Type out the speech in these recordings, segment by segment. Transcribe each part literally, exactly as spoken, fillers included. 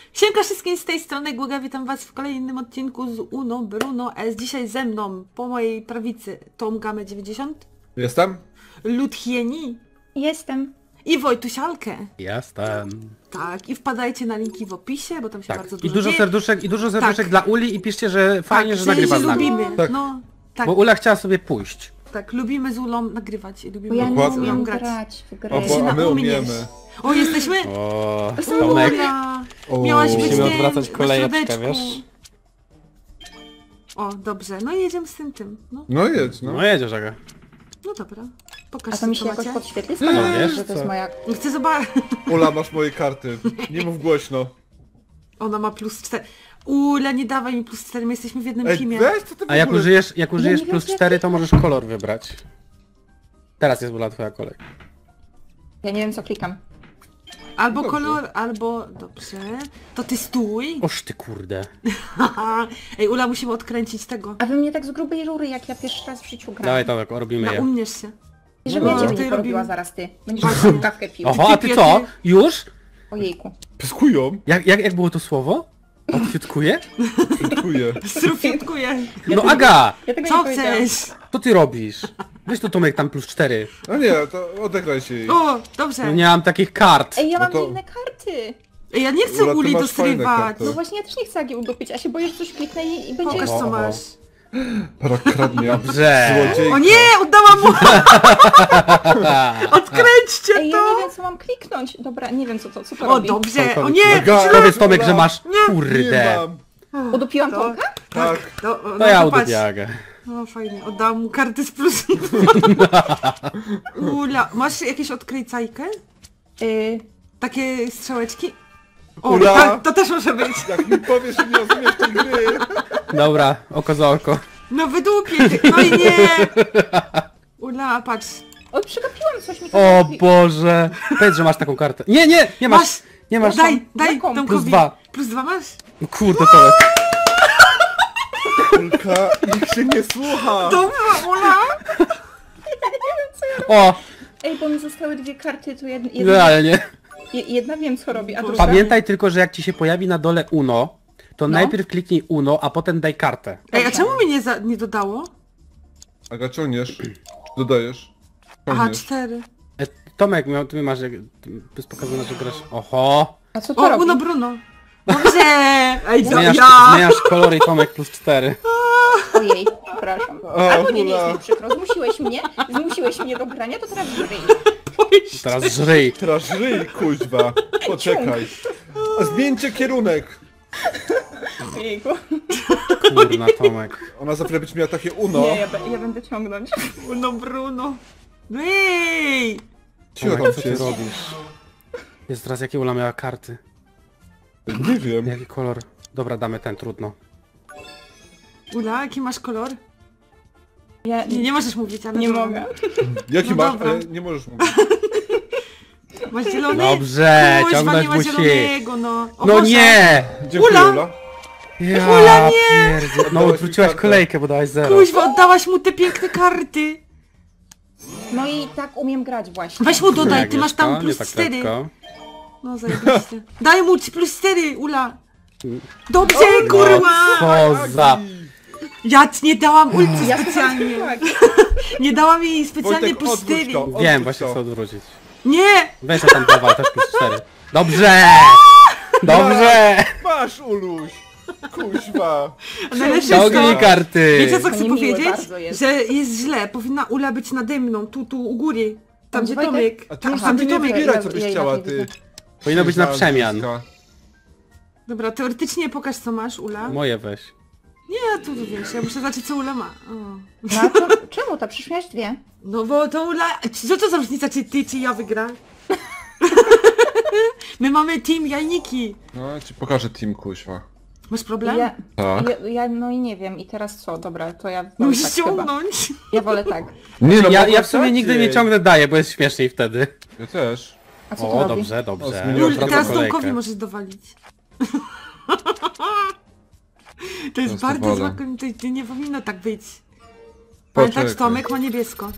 Siemka wszystkim z tej strony Guga, witam was w kolejnym odcinku z Uno Bruno S. Dzisiaj ze mną, po mojej prawicy, Tom Game dziewięćdziesiąt. Jestem? Ludhieni. Jestem. I Wojtusialkę. Jestem. Tak, i wpadajcie na linki w opisie, bo tam się Tak. bardzo I dużo dużo dzieje. serduszek, i dużo serduszek Tak. dla Uli i piszcie, że fajnie, tak, że nagrywa z się nami. lubimy. Tak. No, tak, Bo Ula chciała sobie pójść. tak, lubimy z Ulą nagrywać i Bo lubimy ja nie Dokładnie. z Ulą umiem grać. grać w grę. O, bo, a my umiemy. O, jesteśmy? O, Ula. Tomek. Ula. O, Miałaś być musimy tym, odwracać na kolejeczkę, środeczku. wiesz? O, dobrze, no i jedziemy z tym tym. No, No jedź, no. No jedziesz, Aga. no dobra. A Pokaż to mi się co jakoś macie. podświetli? No, Skoro wiesz że to jest co? moja... Chcę zobaczyć. Ula, masz moje karty. Nie mów głośno. Ona ma plus cztery. Ula, nie dawaj mi plus cztery, my jesteśmy w jednym Ej, teamie. weź co ty w A jak ogóle... użyjesz, jak Ja użyjesz nie wiem, plus jak cztery, ty- to możesz kolor wybrać. Teraz jest Ula twoja kolej. Ja nie wiem co klikam. Albo Dobrze. kolor, albo... Dobrze. To ty stój. Oż ty kurde. Haha. Ej, Ula, musimy odkręcić tego. A wy mnie tak z grubej rury, jak ja pierwszy raz w życiu gram. Dawaj Tomek, robimy je. Naumiesz się. I żeby No, ja ciebie ty nie porobiła robimy. zaraz ty. Będziesz mi kawkę pił. Oho, a ty co? Już? Ojejku. Pyskują. Jak, jak, jak było to słowo? Odkwiutkuje? Dziękuję. Strufiutkuję. No Aga! Ja tego Co nie powiedziałam. chcesz? Co ty robisz? Weź to Tomek tam plus cztery. No nie, to odegraj się jej. O, dobrze. No nie mam takich kart. Ej, ja No mam to- inne karty. Ej, ja nie chcę Ula, ty Uli masz fajne dostrywać. karty. No właśnie ja też nie chcę Agi udupić, a się boję, że coś kliknę i, i będzie... Pokaż O, co o. masz. Para kradnie. Dobrze. Złodziejka. O nie, oddałam mu! Odkręćcie Ej, ja nie to! wiem co mam kliknąć. Dobra, nie wiem co to, co to O, robi. dobrze. O Tomkowi- nie! Aga, Powiedz Tomek, że masz Nie. Nie kurde. mam. Udupiłam To- Tomka? Tak. No, To no, ja to patrz. udupię Agę. No fajnie, oddałam mu karty z plusem. Ula, masz jakieś odkręcajkę? Yy, Takie strzałeczki? O, Ula. tak, to też może być. Jak mi powiesz, że nie rozumiesz tej gry. Dobra, oko za oko. No wydupię ty. No i nie! Ula, patrz. oj, przegapiłam coś mi O kazała klik- Boże! Powiedz, że masz taką kartę. Nie, nie, nie masz! Masz. Nie masz. Daj, daj Jaką? Tomkowi. Plus dwa. Plus dwa masz? No kurde, Tomek. Ulka, nikt się nie słucha. Dobra, Ula! O! Ej, bo mi zostały dwie karty, to jedna, No jedna, ale nie. je- jedna wiem co robi, a druga... Pamiętaj tylko, że jak ci się pojawi na dole Uno, to No. najpierw kliknij Uno, a potem daj kartę. Ej, a czemu mnie nie, za, nie dodało? Aga, ciągniesz. Dodajesz. Aha, Ciągniesz. cztery. E, Tomek, miał, ty masz, jak, jest pokazane, że grasz... Oho! A co to O, robi? Uno Bruno. Dobrze! Ej, to Zmieniasz, ja! zmieniasz kolory i Tomek plus cztery. Ojej, przepraszam. O, Albo nie, nie jest Ula. mi przykro, zmusiłeś mnie, zmusiłeś mnie do grania, to teraz żyj. Teraz żryj. Teraz żyj, kuźwa. Poczekaj. A zmieńcie kierunek. Ojejku. Kurna, Tomek. Ona za chwilę będzie miała takie uno. Nie, ja, be- ja będę ciągnąć. Uno Bruno. Ej! Cicho Tomek, tam co ty jest. robisz? Jest teraz, jakie Ula miała karty? Nie wiem. Jaki kolor? Dobra, damy ten, trudno. Ula, jaki masz kolor? Ja Nie, nie możesz mówić, ale... nie dobra. mogę. Jaki No masz? dobra. Ale nie możesz mówić. Masz zielony? Dobrze, Kuźwa, ciągnąć nie ma musi. zielonego, no. O No Boże. nie! Dziękuję, Ula. Ula. Ja Ula, nie! pierdzie- No Oddałaś mi odwróciłaś kartę. kolejkę, bo dałaś zero. Kuźwa, oddałaś mu te piękne karty. No i tak umiem grać właśnie. Weź mu dodaj, Jak ty masz tam Agnieszka? plus Nie tak cztery. lekko. No zajebiście. Daj mu ci plus cztery, Ula. Dobrze, No, kurwa! co za... Ja ci nie dałam ulci Ja specjalnie. tak. Nie dałam jej specjalnie Wojtek, plus odwróć cztery. to. Odwróć Wiem, właśnie to. chcę odwrócić. Nie! Weź tam dawaj, też plus cztery. Dobrze! Dobrze! Masz, Uluś. Kuźwa. A najlepsze jest Ciągnij to, karty! wiecie co To chcę niemiłe powiedzieć? bardzo jest. Że jest źle, powinna Ula być nade mną, tu, tu u góry. Tam gdzie Wojtek? Tomek. A ty już Aha, sobie nie Tomek, wybieraj, ja- co ja byś jednak chciała, nie ty. widzę. Powinno być na przemian. Nazwiska. Dobra, teoretycznie pokaż co masz, Ula. Moje weź. Nie, tu tu wiesz, ja muszę zobaczyć co Ula ma. O. No a to, czemu to? Przecież miałeś dwie. No bo to Ula... Co to za różnica, czy ty, czy ja wygra? My mamy team jajniki. No, ja ci pokażę team, kuźwa. Masz problem? Ja, Tak. ja, ja no i nie wiem, i teraz co? Dobra, to ja wolę Musisz tak chyba. ciągnąć. Ja wolę tak. Nie no, Ja, mogę ja w sumie wsadzić. nigdy nie ciągnę daję, bo jest śmieszniej wtedy. Ja też. A co to O, robi? dobrze, O, dobrze. zmieniłem Ul, Wraca teraz kolejkę. Tomkowi możesz dowalić. To jest Teraz bardzo dowalę. zła koń- to nie powinno tak być. Pamiętaj, Poczekaj. Tomek ma niebiesko.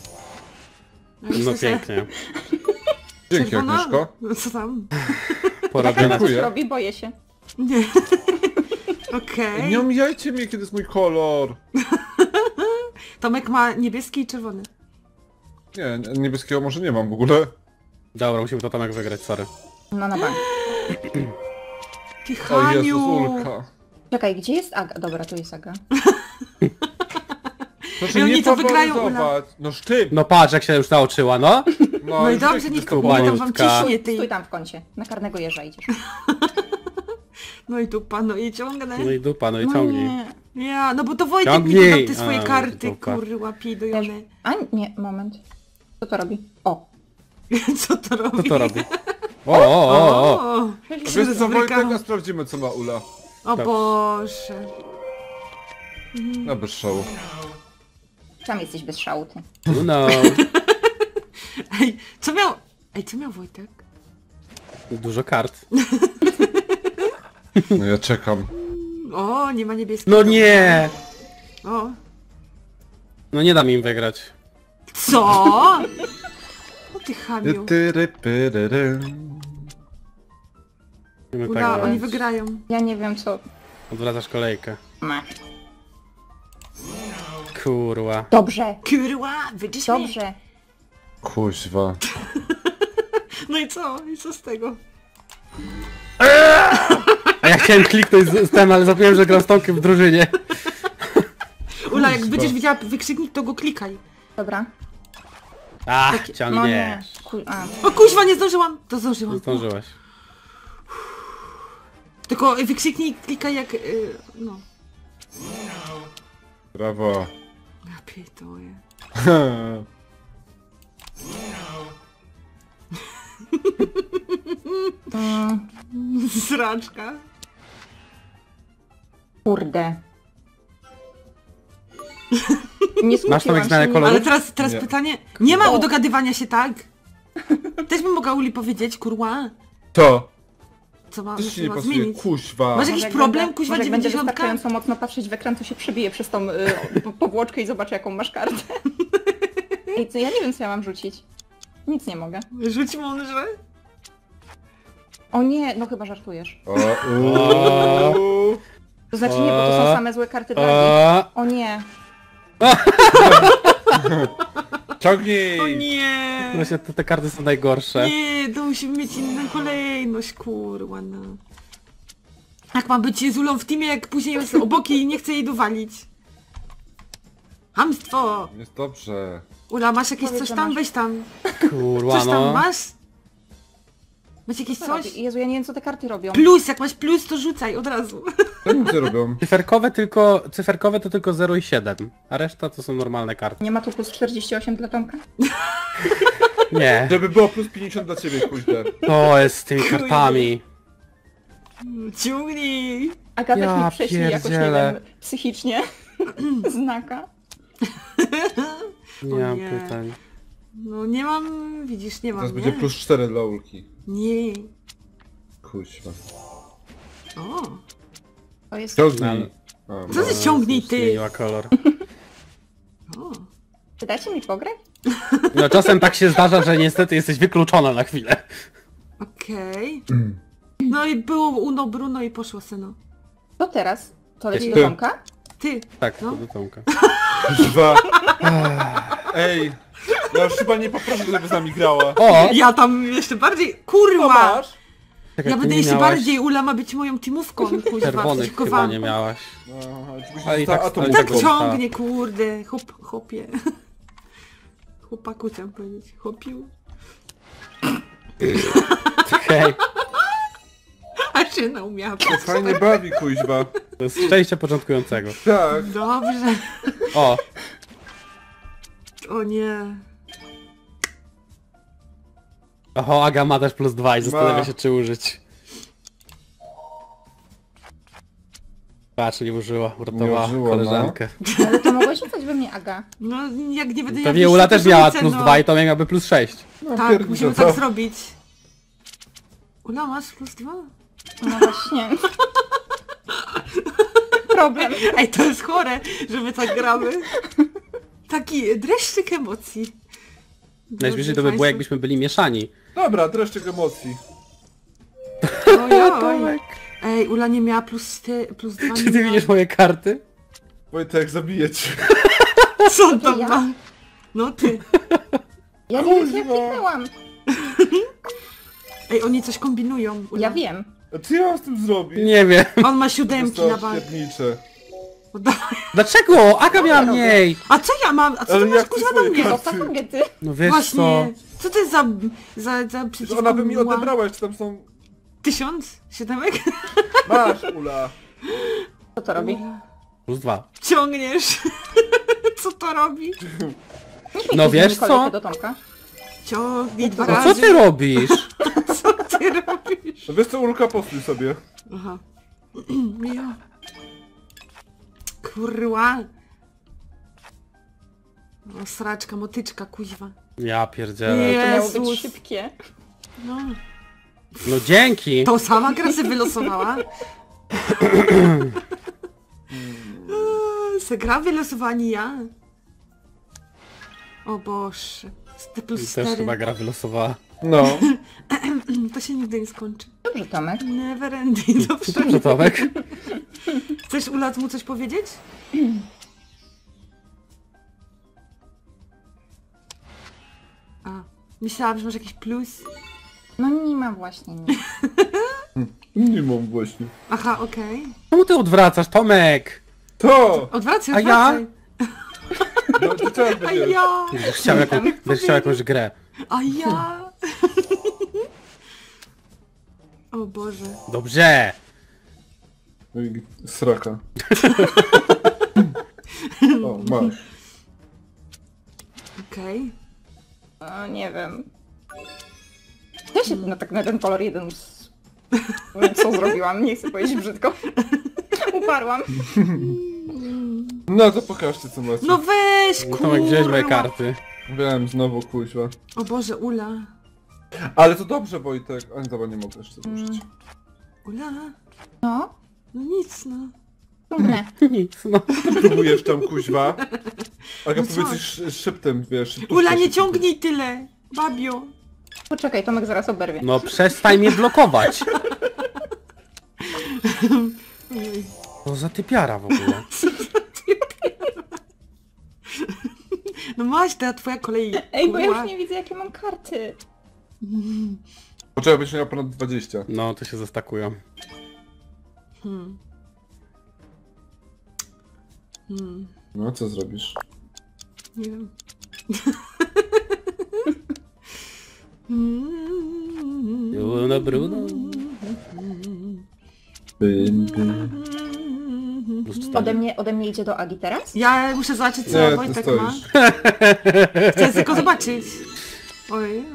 Ja No myślę, że pięknie. Dzięki, czerwona- Agnieszko. No co tam? Tak porobione. coś Dziękuję. robi, boję się. Nie. Okej. Nie omijajcie mnie, kiedy jest mój kolor. Tomek ma niebieski i czerwony. Nie, niebieskiego może nie mam w ogóle. Dobra, musimy to Tomek wygrać, sorry. No na bank. Ty O Jezus, Haniu. Ulka. Czekaj, gdzie jest Aga? Dobra, tu jest Aga. Proszę I oni nie to wygrają, faworyzować. No sztyp. No patrz, jak się już nauczyła, no. No i już dobrze, wieki niech dyskutować. kobieta wam Malutka. ciśnie Stój tej. tam w kącie. Na karnego jeża idziesz. No i tu panu i ciągnę. No i dupa, no i No ciągnij. nie. Ja, no bo to Wojtek mi Ciągnij. dodał te swoje A, karty, dupa. kurwa, pidojone. A nie, moment. Co to robi? O. Co to robi? Co to robi? O, o, o, o. O, Wiesz się co, Wojtek, rozbrykał. a sprawdzimy co ma Ula. O Boże. No bez szału. Tam jesteś bez szału, ty. No. Ej, co miał... Ej, co miał Wojtek? Dużo kart. No ja czekam. O, nie ma niebieskiego. No nie! O. No nie dam im wygrać. Co? O ty chamiu. Tyry, pyryry. Musimy Ula, tak oni grać. wygrają. Ja nie wiem co... Odwracasz kolejkę. Ma. Kurwa. Dobrze. Kurwa, wyjdziesz mnie. Dobrze. Kuźwa. No i co? I co z tego? A ja chciałem kliknąć z, z ten, ale zapomniałem, że gram z Tomkiem w drużynie. Ula, jak Kuźwa. będziesz widziała wykrzyknik, to go klikaj. Dobra. Ach, No nie. ciągniesz. Ku... A. O kuźwa, nie zdążyłam. To zdążyłam. Zdążyłaś. Tylko wykrzyknik klikaj jak... y, no. Brawo. Ja pierdolę. Mm, Zraczka. kurde. Nie Masz tam skupiłam zmianę się, koloru? Ale teraz, teraz Nie. pytanie... Nie ma O. dogadywania się, tak? Też bym mogła Uli powiedzieć, kurwa. To. Co ma, Coś co ci nie ma pasuje, zmienić? kuźwa. Masz Może jakiś jak problem, będę- kuźwa, może jak będę dziewięćdziesiątka? wystarczająco mocno patrzeć w ekran, to się przebije przez tą y, po- powłoczkę i zobaczę jaką masz kartę. Ej, co, ja nie wiem co ja mam rzucić. Nic nie mogę. Rzuć mądrze. O nie, no chyba żartujesz. O, uuu. To znaczy nie, bo to są O. same złe karty dla nich. O, O nie. Ciągnij! O nie! właśnie te, te karty są najgorsze. Nie, to musimy mieć inną kolejność, kurwa, no. Jak ma być z Ulą w teamie, jak później jest obok i nie chce jej dowalić. Hamstwo! Jest dobrze. Ula, masz jakieś Powiedz, coś że tam? masz. Weź tam. Kurwa, Coś tam no. masz? Masz jakieś Co coś? robi? Jezu, ja nie wiem co te karty robią. Plus, jak masz plus, to rzucaj od razu. Co nic robią? Cyferkowe tylko, cyferkowe to tylko zero i siedem, a reszta to są normalne karty. Nie ma tu plus czterdzieści osiem dla Tomka? Nie. Żeby było plus pięćdziesiąt dla ciebie, kuźde. To jest z tymi kartami. Ciągnij! Aga weź Ja mi prześlij jakoś, nie pierdzielę. wiem, psychicznie. Znaka. Nie O mam nie. pytań. No nie mam, widzisz, nie mam, Teraz nie? będzie plus cztery dla Ulki. Nie. Kuźwa. O. To jest... Ciągnij. A, Co ty ciągnij, ty? Zmieniła kolor. O. Czy dacie mi pograć? No czasem tak się zdarza, że niestety jesteś wykluczona na chwilę. Okej. No i było Uno Bruno i poszło syno. To teraz? To leci Ty. do Tomka? Ty. Tak, No. to do Tomka. Kuźwa. Ej. Ja już chyba nie poproszę, żeby z nami grała. O! Ja tam jeszcze bardziej... Co Kurwa! masz? Czekaj, Ja ty będę nie jeszcze miałaś bardziej, Ula ma być moją teamówką, kuźwa, Czerwonych przeciwko chyba wam. nie miałaś. No, ale ci byś Ale i została- tak- a to ale i byś Tak tak została. ciągnie, kurde, chłop, chłopie. Chłopaku chciałam powiedzieć, chłopiu. Okej. A się naumiała. To fajnie bawi, kuźwa. To jest szczęście początkującego. Tak. Dobrze. O! O nie. Oho, Aga ma też plus dwa i zastanawia Ma. się czy użyć. Patrz, nie użyła, uratowała Nie użyła, koleżankę. Ale to mogłaś rzucać we mnie, Aga. No jak nie będę Pewnie miała Ula wyjścia, też to miała rzucę, plus no. dwa i to miałaby plus sześć. No, Tak, pierdolę, musimy to. tak zrobić. Ula, masz plus dwa? No właśnie. Problem. Ej, to jest chore, że my tak gramy. Taki dreszczyk emocji. Najśmieszniej to by Drodzy było państwo. jakbyśmy byli mieszani. Dobra, dreszczyk emocji. Oj, oj. Ej, Ula nie miała plus, ty, plus dwa. Czy ty widzisz moje karty? Wojtek, zabiję cię. Co tam Ja? ma? No ty. Ja nie wiem, jak kliknęłam. Ej, oni coś kombinują. Ula. Ja wiem. A co ja mam z tym zrobić? Nie wiem. On ma siódemki na Zostało bank. średnicze. Dlaczego? Aga miała robię? mniej. A co ja mam? A co Ale ty ja masz chcę kurwa do swoje mnie? karty. Zostaw targety. No wiesz Właśnie. co? Co to jest za... za, za Przecież przeciwko ona by mi mła? odebrała, czy tam są... Tysiąc? Siódemek? Masz, Ula. Co to robi? Plus dwa. Ciągniesz. Co to robi? Niech mi No tu wiesz zmieni co? kolejkę do Tomka. Ciągnij dwa No co razy. ty robisz? Co ty robisz? No wiesz co, Ulka, postój sobie. Aha. Ja. Kurwa. O, sraczka, motyczka, kuźwa. Ja pierdzielę. Nie. To miało Jezus. być szybkie. No. No dzięki. To sama gra się wylosowała. Se gra wylosowani ja. O Boże. Te plus Też cztery. chyba gra wylosowała. No. To się nigdy nie skończy. Dobrze, Tomek. Never ending. Dobrze. Dobrze, Tomek. Chcesz Ula mu coś powiedzieć? A, myślałam, że masz jakiś plus. No nie ma właśnie nic. Nie mam właśnie. Aha, okej. Czemu ty odwracasz, Tomek? To! Odwracaj, A ja? odwracaj. No, ty co A będziesz? ja! Będziesz chciał, jaką, będziesz chciał jakąś grę. A ja! O Boże. Dobrze. No i sraka. O, masz. Okej. No nie wiem. Ja się na, tak, na ten kolor jeden s- nie wiem, co zrobiłam, nie chcę powiedzieć brzydko. Uparłam. No to pokażcie co macie. No weź, kurwa. Tomek, wziąłeś moje karty. Wiem, znowu kuźwa. O Boże, Ula. Ale to dobrze, Wojtek. A nie, dobra, nie mogę jeszcze złożyć. Ula? No, No nic, no. trudne. Nic, no. Próbujesz tam kuźwa. Aga, No co? powiedz coś sz- szeptem, wiesz. szybko, Ula, nie szybko. ciągnij tyle. Babio. Poczekaj, Tomek zaraz oberwie. No przestań mnie blokować. Ojej. To za typiara w ogóle. No masz, ta twoja kolej. Ej, bo ja kurwa. już nie widzę, jakie mam karty. Poczekaj, byś miał ponad dwadzieścia. No, to się zastakują. Hmm. Hmm. No, co zrobisz? Nie wiem. Hmm. Bruno, Bruno. Bym, bym. Plus Ode cztery. mnie, ode mnie idzie do Agi teraz? Ja muszę zobaczyć, co Nie, ty Wojtek ma. stoisz. Chcę tylko zobaczyć. Oj, oj.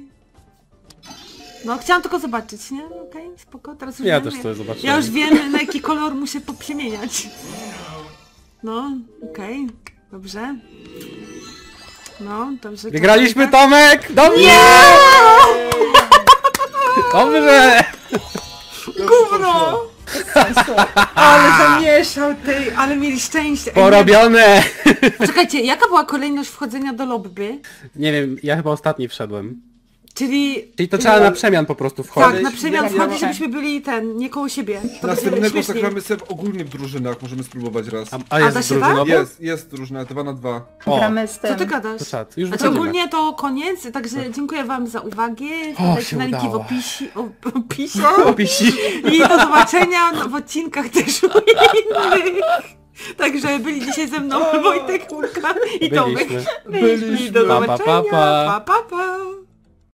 No, chciałam tylko zobaczyć, nie? Okej, spoko, teraz już Ja wiem. też sobie zobaczyłem. Ja już wiem, na jaki kolor muszę poprzemieniać. No, okej, dobrze. No, dobrze. Wygraliśmy, Tomek! Dobrze! Dobrze! Gówno! Ale zamieszał tej, ale mieli szczęście. Ej, nie- Porobione! Czekajcie, jaka była kolejność wchodzenia do lobby? Nie wiem, ja chyba ostatni wszedłem. Czyli... Czyli to trzeba na przemian po prostu Tak, wchodzić. na przemian Ja- wchodzić, ja- żebyśmy byli ten, nie koło siebie. To będzie Następnego śmieszniej. zagramy sobie ogólnie w drużynach, możemy spróbować raz. A, a jest da się drużynowo? Jest, jest drużyna, dwa na dwa. O, Gramy z Co tym. ty gadasz? to czad. Już Znaczy wychodzimy. ogólnie to koniec, także dziękuję wam za uwagę. O, Wpadajcie się na linki w udało. opisie, o, opisie. Opisi. I do zobaczenia w odcinkach też u innych. Także byli dzisiaj ze mną Wojtek, Kulka i Tomek. Byliśmy. I do Byliśmy. Pa, pa, zobaczenia. pa, pa. Pa, pa,